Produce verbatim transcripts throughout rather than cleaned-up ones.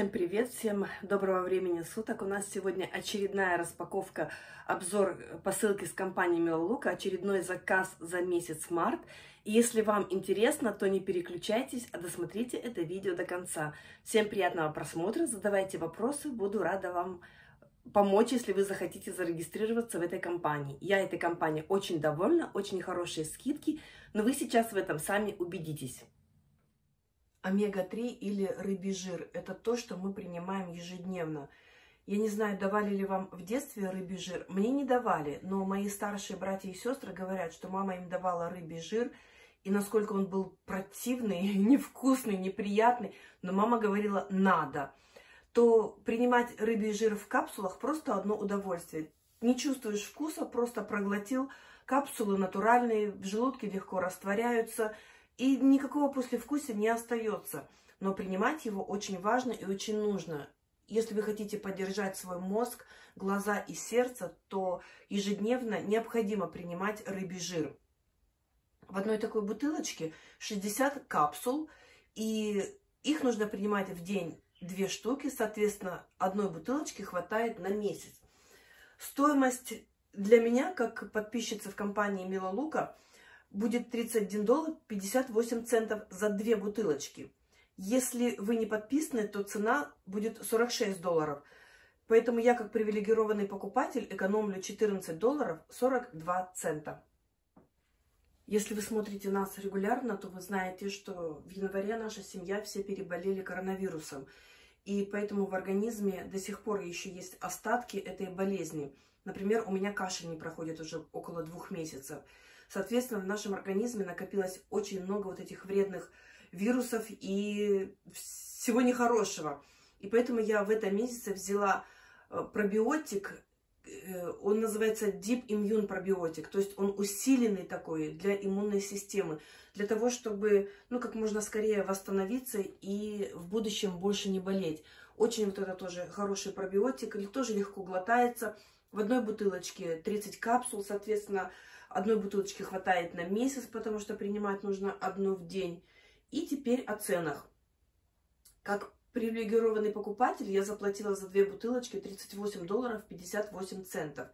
Всем привет, всем доброго времени суток. У нас сегодня очередная распаковка, обзор посылки с компании Melalooka, очередной заказ за месяц март. И если вам интересно, то не переключайтесь, а досмотрите это видео до конца. Всем приятного просмотра, задавайте вопросы, буду рада вам помочь, если вы захотите зарегистрироваться в этой компании. Я этой компанией очень довольна, очень хорошие скидки, но вы сейчас в этом сами убедитесь. омега три или рыбий жир – это то, что мы принимаем ежедневно. Я не знаю, давали ли вам в детстве рыбий жир. Мне не давали, но мои старшие братья и сестры говорят, что мама им давала рыбий жир, и насколько он был противный, невкусный, неприятный, но мама говорила «надо». То принимать рыбий жир в капсулах просто одно удовольствие. Не чувствуешь вкуса, просто проглотил. Капсулы натуральные, в желудке легко растворяются, и никакого послевкусия не остается. Но принимать его очень важно и очень нужно. Если вы хотите поддержать свой мозг, глаза и сердце, то ежедневно необходимо принимать рыбий жир. В одной такой бутылочке шестьдесят капсул, и их нужно принимать в день две штуки. Соответственно, одной бутылочки хватает на месяц. Стоимость для меня, как подписчицы в компании Melalooka, будет тридцать один доллар пятьдесят восемь центов за две бутылочки. Если вы не подписаны, то цена будет сорок шесть долларов. Поэтому я, как привилегированный покупатель, экономлю четырнадцать долларов сорок два цента. Если вы смотрите нас регулярно, то вы знаете, что в январе наша семья все переболели коронавирусом. И поэтому в организме до сих пор еще есть остатки этой болезни. Например, у меня кашель не проходит уже около двух месяцев. Соответственно, в нашем организме накопилось очень много вот этих вредных вирусов и всего нехорошего. И поэтому я в этом месяце взяла пробиотик, он называется Deep Immune пробиотик, то есть он усиленный такой для иммунной системы, для того, чтобы, ну, как можно скорее восстановиться и в будущем больше не болеть. Очень вот это тоже хороший пробиотик, тоже легко глотается. В одной бутылочке тридцать капсул, соответственно, одной бутылочки хватает на месяц, потому что принимать нужно одну в день. И теперь о ценах. Как привилегированный покупатель я заплатила за две бутылочки тридцать восемь долларов пятьдесят восемь центов.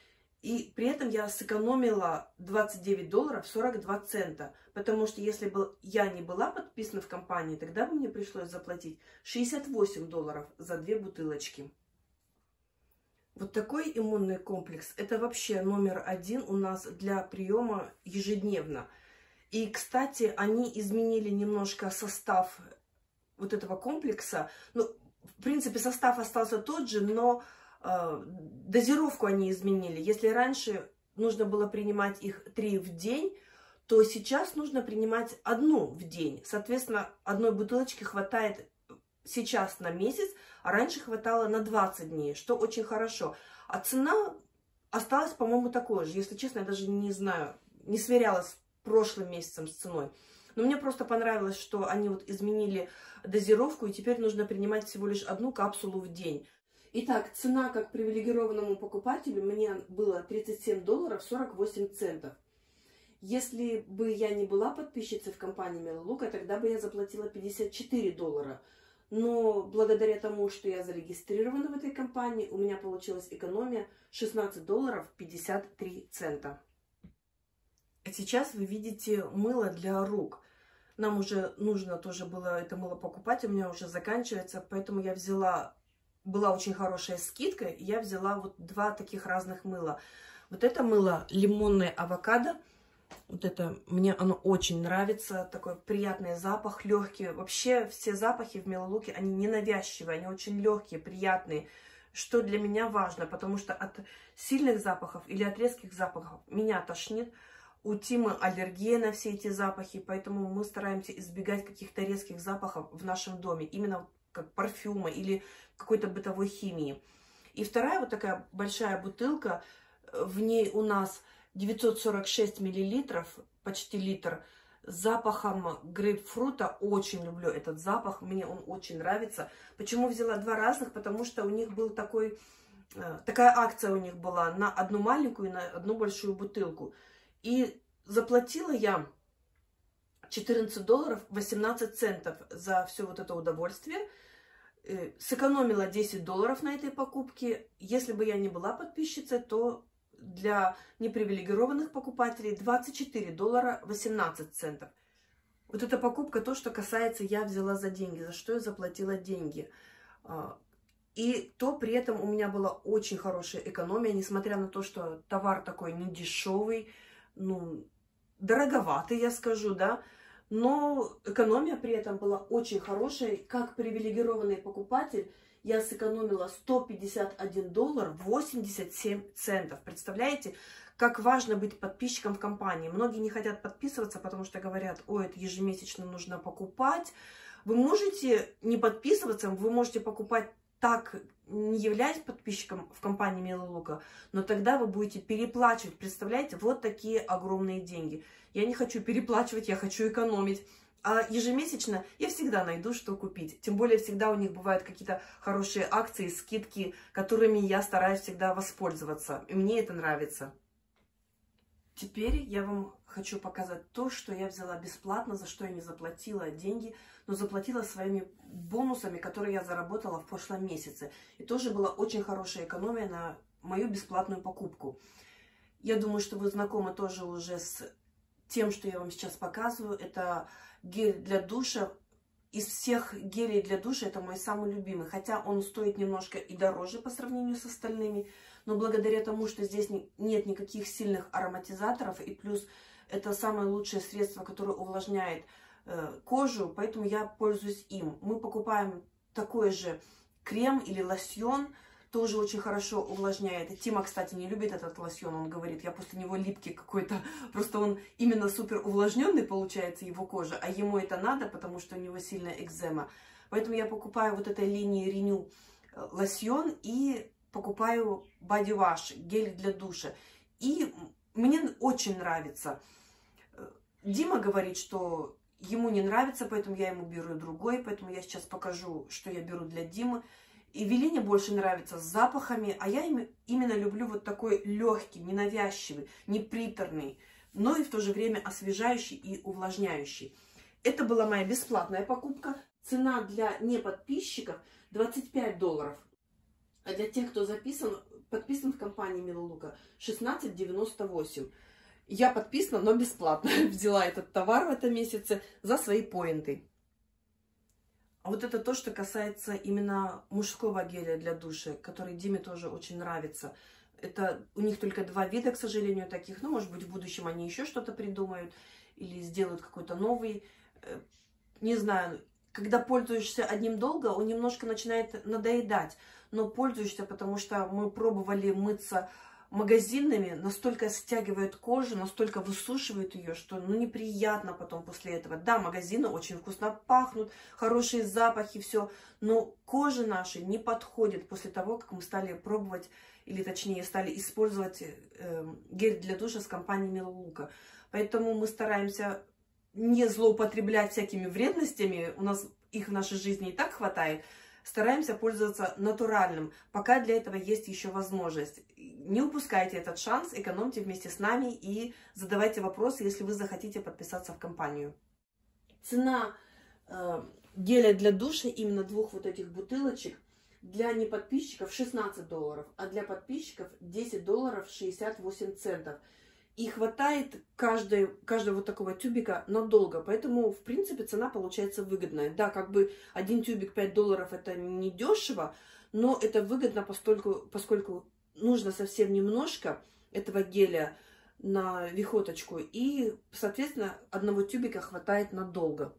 И при этом я сэкономила двадцать девять долларов сорок два цента. Потому что если бы я не была подписана в компании, тогда бы мне пришлось заплатить шестьдесят восемь долларов за две бутылочки. Вот такой иммунный комплекс – это вообще номер один у нас для приема ежедневно. И, кстати, они изменили немножко состав вот этого комплекса. Ну, в принципе, состав остался тот же, но э, дозировку они изменили. Если раньше нужно было принимать их три в день, то сейчас нужно принимать одну в день. Соответственно, одной бутылочки хватает сейчас на месяц, а раньше хватало на двадцать дней, что очень хорошо. А цена осталась, по-моему, такой же. Если честно, я даже не знаю, не сверялась с прошлым месяцем с ценой. Но мне просто понравилось, что они вот изменили дозировку, и теперь нужно принимать всего лишь одну капсулу в день. Итак, цена как привилегированному покупателю мне была тридцать семь долларов сорок восемь центов. Если бы я не была подписчицей в компании Melalooka, тогда бы я заплатила пятьдесят четыре доллара. Но благодаря тому, что я зарегистрирована в этой компании, у меня получилась экономия шестнадцать долларов пятьдесят три цента. Сейчас вы видите мыло для рук. Нам уже нужно тоже было это мыло покупать, у меня уже заканчивается, поэтому я взяла, была очень хорошая скидка, и я взяла вот два таких разных мыла. Вот это мыло лимонное авокадо. Вот это, мне оно очень нравится, такой приятный запах, легкий. Вообще все запахи в Melalooka, они ненавязчивые, они очень легкие, приятные. Что для меня важно, потому что от сильных запахов или от резких запахов меня тошнит. У Тимы аллергия на все эти запахи, поэтому мы стараемся избегать каких-то резких запахов в нашем доме, именно как парфюма или какой-то бытовой химии. И вторая вот такая большая бутылка, в ней у нас девятьсот сорок шесть миллилитров, почти литр, с запахом грейпфрута. Очень люблю этот запах, мне он очень нравится. Почему взяла два разных? Потому что у них был такой, такая акция у них была на одну маленькую и на одну большую бутылку. И заплатила я четырнадцать долларов восемнадцать центов за все вот это удовольствие. Сэкономила десять долларов на этой покупке. Если бы я не была подписчицей, то для непривилегированных покупателей двадцать четыре доллара восемнадцать центов. Вот эта покупка, то, что касается, я взяла за деньги, за что я заплатила деньги. И то при этом у меня была очень хорошая экономия, несмотря на то, что товар такой не дешевый, ну, дороговатый, я скажу, да. Но экономия при этом была очень хорошая. Как привилегированный покупатель я сэкономила сто пятьдесят один доллар восемьдесят семь центов. Представляете, как важно быть подписчиком в компании. Многие не хотят подписываться, потому что говорят: ой, это ежемесячно нужно покупать. Вы можете не подписываться, вы можете покупать так, не являясь подписчиком в компании Melaleuca, но тогда вы будете переплачивать. Представляете, вот такие огромные деньги. Я не хочу переплачивать, я хочу экономить. А ежемесячно я всегда найду, что купить. Тем более всегда у них бывают какие-то хорошие акции, скидки, которыми я стараюсь всегда воспользоваться. И мне это нравится. Теперь я вам хочу показать то, что я взяла бесплатно, за что я не заплатила деньги, но заплатила своими бонусами, которые я заработала в прошлом месяце. И тоже была очень хорошая экономия на мою бесплатную покупку. Я думаю, что вы знакомы тоже уже с тем, что я вам сейчас показываю. Это гель для душа. Из всех гелей для душа это мой самый любимый. Хотя он стоит немножко и дороже по сравнению с остальными. Но благодаря тому, что здесь нет никаких сильных ароматизаторов. И плюс это самое лучшее средство, которое увлажняет э, кожу. Поэтому я пользуюсь им. Мы покупаем такой же крем или лосьон. Тоже очень хорошо увлажняет. Тима, кстати, не любит этот лосьон. Он говорит, я после него липкий какой-то. Просто он именно супер увлажненный получается, его кожа. А ему это надо, потому что у него сильная экзема. Поэтому я покупаю вот этой линии Renew лосьон и покупаю Body Wash, гель для душа. И мне очень нравится. Дима говорит, что ему не нравится, поэтому я ему беру другой. Поэтому я сейчас покажу, что я беру для Димы. Эвелине больше нравится с запахами, а я именно люблю вот такой легкий, ненавязчивый, неприторный, но и в то же время освежающий и увлажняющий. Это была моя бесплатная покупка. Цена для неподписчиков двадцать пять долларов. А для тех, кто записан, подписан в компании Melaleuca, шестнадцать девяносто восемь. Я подписана, но бесплатно взяла этот товар в этом месяце за свои поинты. А вот это то, что касается именно мужского геля для душа, который Диме тоже очень нравится. Это у них только два вида, к сожалению, таких. Ну, может быть, в будущем они еще что-то придумают или сделают какой-то новый. Не знаю, когда пользуешься одним долго, он немножко начинает надоедать. Но пользуешься, потому что мы пробовали мыться магазинными, настолько стягивает кожу, настолько высушивает ее, что ну неприятно потом после этого. Да, магазины очень вкусно пахнут, хорошие запахи, все, но кожа наша не подходит после того, как мы стали пробовать, или точнее стали использовать э, гель для душа с компании Melaleuca. Поэтому мы стараемся не злоупотреблять всякими вредностями, у нас их в нашей жизни и так хватает. Стараемся пользоваться натуральным, пока для этого есть еще возможность. Не упускайте этот шанс, экономьте вместе с нами и задавайте вопросы, если вы захотите подписаться в компанию. Цена э, геля для душа, именно двух вот этих бутылочек, для неподписчиков шестнадцать долларов, а для подписчиков десять долларов шестьдесят восемь центов. И хватает каждой, каждого вот такого тюбика надолго. Поэтому, в принципе, цена получается выгодная. Да, как бы один тюбик пять долларов это не дешево, но это выгодно, поскольку, поскольку нужно совсем немножко этого геля на вихоточку. И, соответственно, одного тюбика хватает надолго.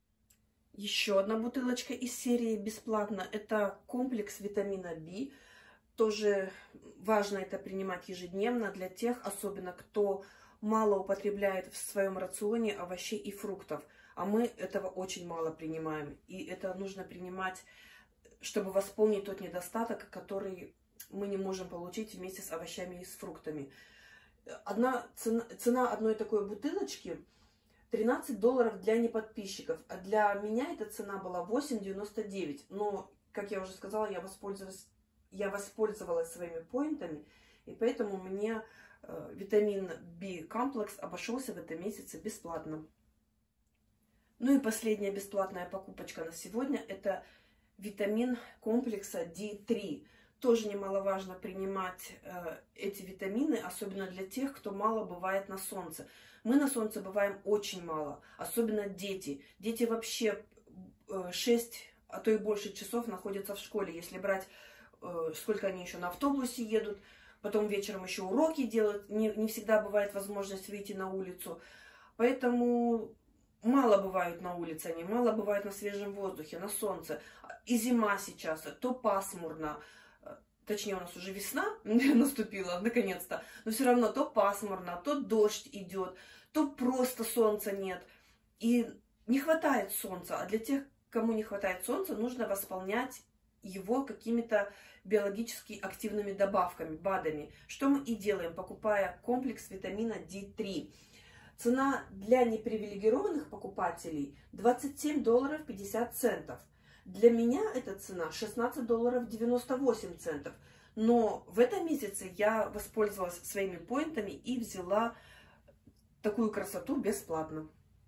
Еще одна бутылочка из серии бесплатно. Это комплекс витамина В. Тоже важно это принимать ежедневно для тех, особенно кто мало употребляет в своем рационе овощей и фруктов. А мы этого очень мало принимаем. И это нужно принимать, чтобы восполнить тот недостаток, который мы не можем получить вместе с овощами и с фруктами. Одна цена, цена одной такой бутылочки тринадцать долларов для неподписчиков. А для меня эта цена была восемь девяносто девять. Но, как я уже сказала, я воспользовалась Я воспользовалась своими поинтами, и поэтому мне э, витамин В комплекс обошелся в этом месяце бесплатно. Ну и последняя бесплатная покупочка на сегодня – это витамин комплекса ди три. Тоже немаловажно принимать э, эти витамины, особенно для тех, кто мало бывает на солнце. Мы на солнце бываем очень мало, особенно дети. Дети вообще э, шесть, а то и больше часов находятся в школе. Если брать, э, сколько они еще на автобусе едут, потом вечером еще уроки делают, не, не всегда бывает возможность выйти на улицу. Поэтому мало бывают на улице они, мало бывают на свежем воздухе, на солнце. И зима сейчас, то пасмурно. Точнее, у нас уже весна наступила, наконец-то. Но все равно то пасмурно, то дождь идет, то просто солнца нет. И не хватает солнца. А для тех, кому не хватает солнца, нужно восполнять его какими-то биологически активными добавками, БАДами. Что мы и делаем, покупая комплекс витамина ди три. Цена для непривилегированных покупателей двадцать семь долларов пятьдесят центов. Для меня эта цена шестнадцать долларов девяносто восемь центов. Но в этом месяце я воспользовалась своими поинтами и взяла такую красоту бесплатно.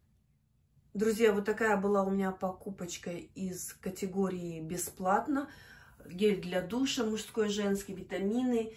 Друзья, вот такая была у меня покупочка из категории бесплатно. Гель для душа, мужской, женский, витамины.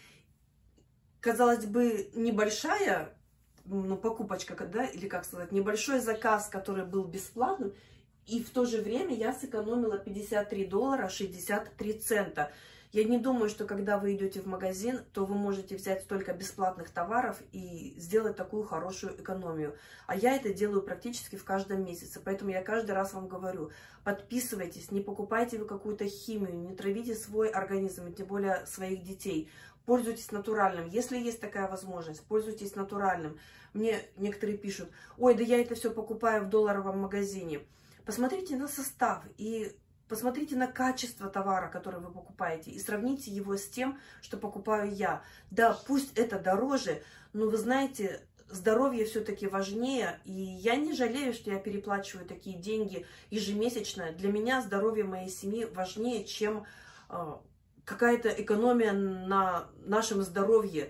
Казалось бы, небольшая, ну, покупочка, да, или как сказать, небольшой заказ, который был бесплатным. И в то же время я сэкономила пятьдесят три доллара шестьдесят три цента. Я не думаю, что когда вы идете в магазин, то вы можете взять столько бесплатных товаров и сделать такую хорошую экономию. А я это делаю практически в каждом месяце. Поэтому я каждый раз вам говорю, подписывайтесь, не покупайте вы какую-то химию, не травите свой организм, и тем более своих детей. Пользуйтесь натуральным. Если есть такая возможность, пользуйтесь натуральным. Мне некоторые пишут, ой, да я это все покупаю в долларовом магазине. Посмотрите на состав и посмотрите на качество товара, который вы покупаете, и сравните его с тем, что покупаю я. Да, пусть это дороже, но вы знаете, здоровье все-таки важнее, и я не жалею, что я переплачиваю такие деньги ежемесячно. Для меня здоровье моей семьи важнее, чем э, какая-то экономия на нашем здоровье.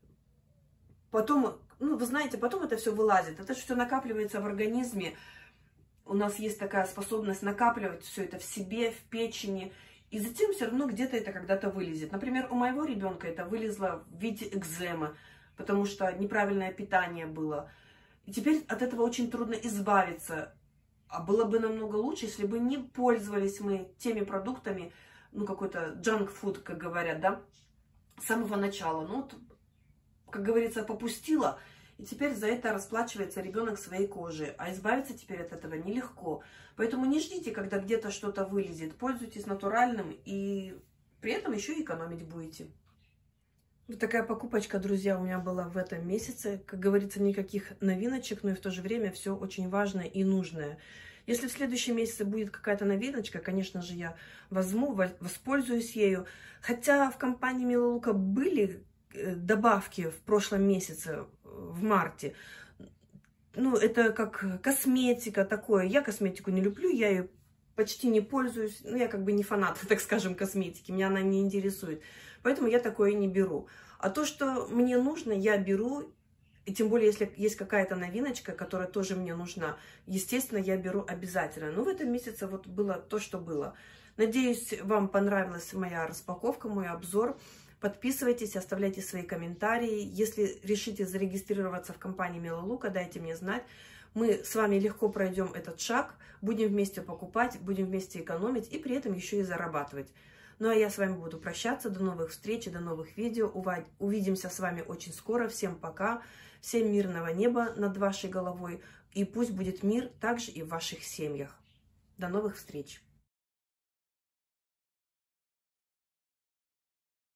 Потом, ну, вы знаете, потом это все вылазит, это все накапливается в организме. У нас есть такая способность накапливать все это в себе, в печени. И затем все равно где-то это когда-то вылезет. Например, у моего ребенка это вылезло в виде экземы, потому что неправильное питание было. И теперь от этого очень трудно избавиться. А было бы намного лучше, если бы не пользовались мы теми продуктами, ну, какой-то junk food, как говорят, да, с самого начала. Ну, вот, как говорится, попустила. И теперь за это расплачивается ребенок своей кожей. А избавиться теперь от этого нелегко. Поэтому не ждите, когда где-то что-то вылезет. Пользуйтесь натуральным и при этом еще и экономить будете. Вот такая покупочка, друзья, у меня была в этом месяце. Как говорится, никаких новиночек, но и в то же время все очень важное и нужное. Если в следующем месяце будет какая-то новиночка, конечно же, я возьму, воспользуюсь ею. Хотя в компании Melaleuca были добавки в прошлом месяце, в марте. Ну, это как косметика такое. Я косметику не люблю, я ее почти не пользуюсь. Ну, я как бы не фанат, так скажем, косметики. Меня она не интересует. Поэтому я такое не беру. А то, что мне нужно, я беру. И тем более, если есть какая-то новиночка, которая тоже мне нужна, естественно, я беру обязательно. Но в этом месяце вот было то, что было. Надеюсь, вам понравилась моя распаковка, мой обзор. Подписывайтесь, оставляйте свои комментарии. Если решите зарегистрироваться в компании Melaleuca, дайте мне знать. Мы с вами легко пройдем этот шаг, будем вместе покупать, будем вместе экономить и при этом еще и зарабатывать. Ну а я с вами буду прощаться. До новых встреч, до новых видео. Увидимся с вами очень скоро. Всем пока. Всем мирного неба над вашей головой. И пусть будет мир также и в ваших семьях. До новых встреч.